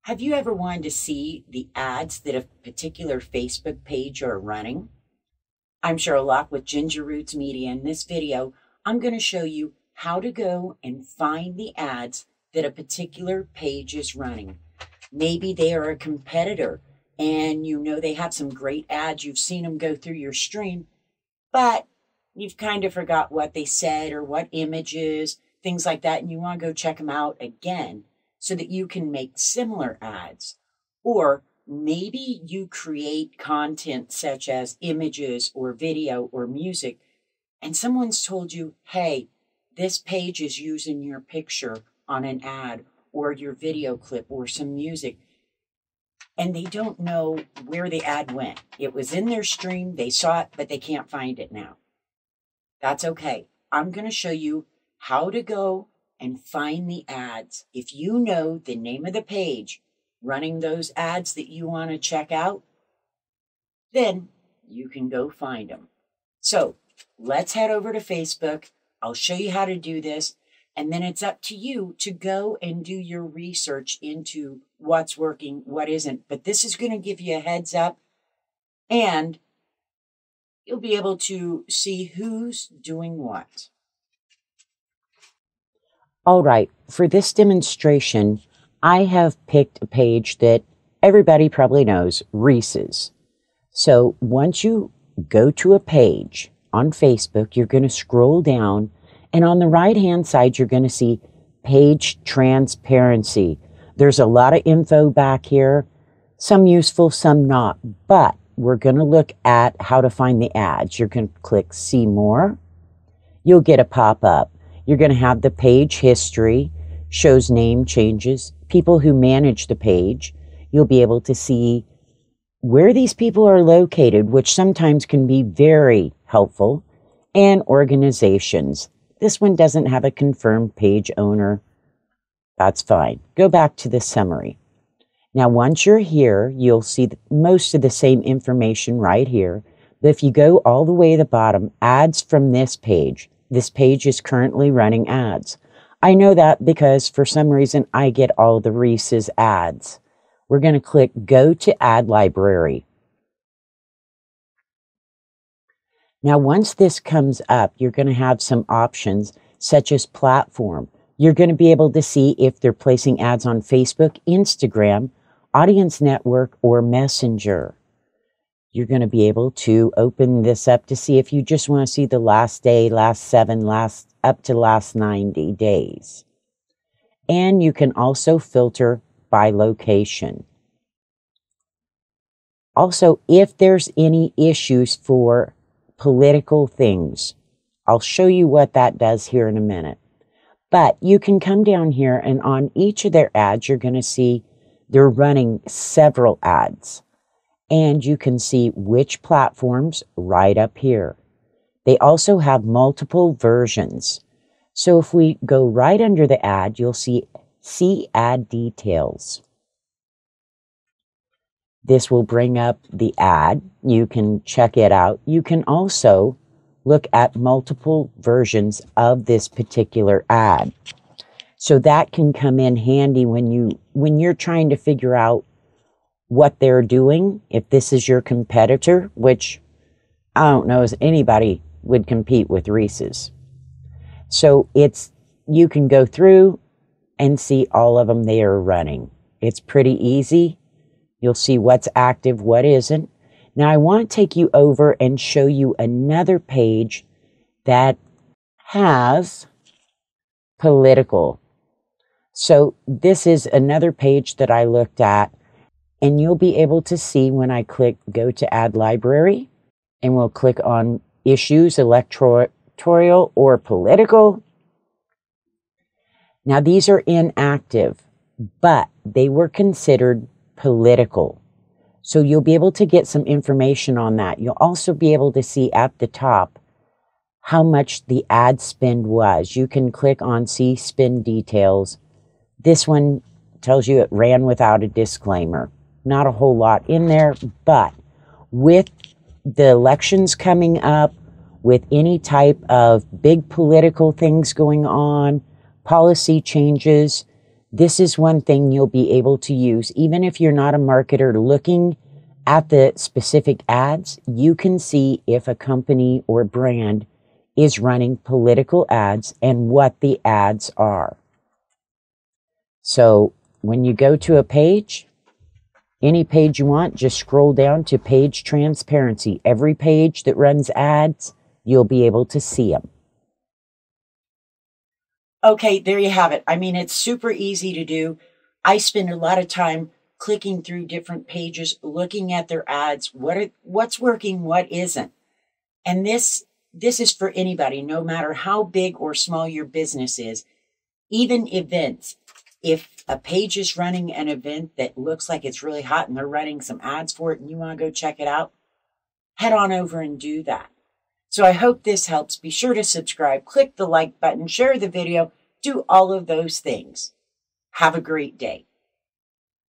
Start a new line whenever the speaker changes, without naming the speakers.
Have you ever wanted to see the ads that a particular Facebook page are running? I'm Sheryl Loch with Ginger Roots Media. In this video, I'm going to show you how to go and find the ads that a particular page is running. Maybe they are a competitor and you know they have some great ads. You've seen them go through your stream, but you've kind of forgot what they said or what images, things like that, and you want to go check them out again so that you can make similar ads. Or maybe you create content such as images or video or music, and someone's told you, hey, this page is using your picture on an ad or your video clip or some music, and they don't know where the ad went. It was in their stream, they saw it, but they can't find it now. That's okay. I'm going to show you how to go and find the ads. If you know the name of the page running those ads that you want to check out, then you can go find them. So let's head over to Facebook. I'll show you how to do this. And then it's up to you to go and do your research into what's working, what isn't. But this is going to give you a heads up, and you'll be able to see who's doing what. All right, for this demonstration, I have picked a page that everybody probably knows, Reese's. So once you go to a page on Facebook, you're going to scroll down, and on the right-hand side, you're going to see page transparency. There's a lot of info back here, some useful, some not, but we're going to look at how to find the ads. You're going to click See More. You'll get a pop-up. You're going to have the page history, shows name changes, people who manage the page. You'll be able to see where these people are located, which sometimes can be very helpful, and organizations. This one doesn't have a confirmed page owner. That's fine. Go back to the summary. Now, once you're here, you'll see most of the same information right here. But if you go all the way to the bottom, ads from this page is currently running ads. I know that because for some reason I get all the Reese's ads. We're going to click Go to Ad Library. Now, once this comes up, you're going to have some options such as platform. You're going to be able to see if they're placing ads on Facebook, Instagram, Audience Network, or Messenger. You're going to be able to open this up to see if you just want to see the last day, last 7, up to last 90 days. And you can also filter by location. Also, if there's any issues for political things, I'll show you what that does here in a minute. But you can come down here, and on each of their ads, you're going to see they're running several ads. And you can see which platforms right up here. They also have multiple versions. So if we go right under the ad, you'll see ad details. This will bring up the ad. You can check it out. You can also look at multiple versions of this particular ad. So that can come in handy when you're trying to figure out what they're doing. If this is your competitor, which I don't know if anybody would compete with Reese's. So you can go through and see all of them they are running. It's pretty easy. You'll see what's active, what isn't. Now I want to take you over and show you another page that has political. So this is another page that I looked at, and you'll be able to see when I click Go to Ad Library, and we'll click on Issues, Electoral, or Political. Now these are inactive, but they were considered political. So you'll be able to get some information on that. You'll also be able to see at the top how much the ad spend was. You can click on See Spend Details. This one tells you it ran without a disclaimer. Not a whole lot in there, but with the elections coming up, with any type of big political things going on, policy changes, this is one thing you'll be able to use. Even if you're not a marketer looking at the specific ads, you can see if a company or brand is running political ads and what the ads are. So when you go to a page, any page you want, just scroll down to page transparency. Every page that runs ads, you'll be able to see them. Okay, there you have it. I mean, it's super easy to do. I spend a lot of time clicking through different pages, looking at their ads, what's working, what isn't. And this is for anybody, no matter how big or small your business is. Even events. If a page is running an event that looks like it's really hot and they're running some ads for it and you want to go check it out, head on over and do that. So I hope this helps. Be sure to subscribe, click the like button, share the video, do all of those things. Have a great day.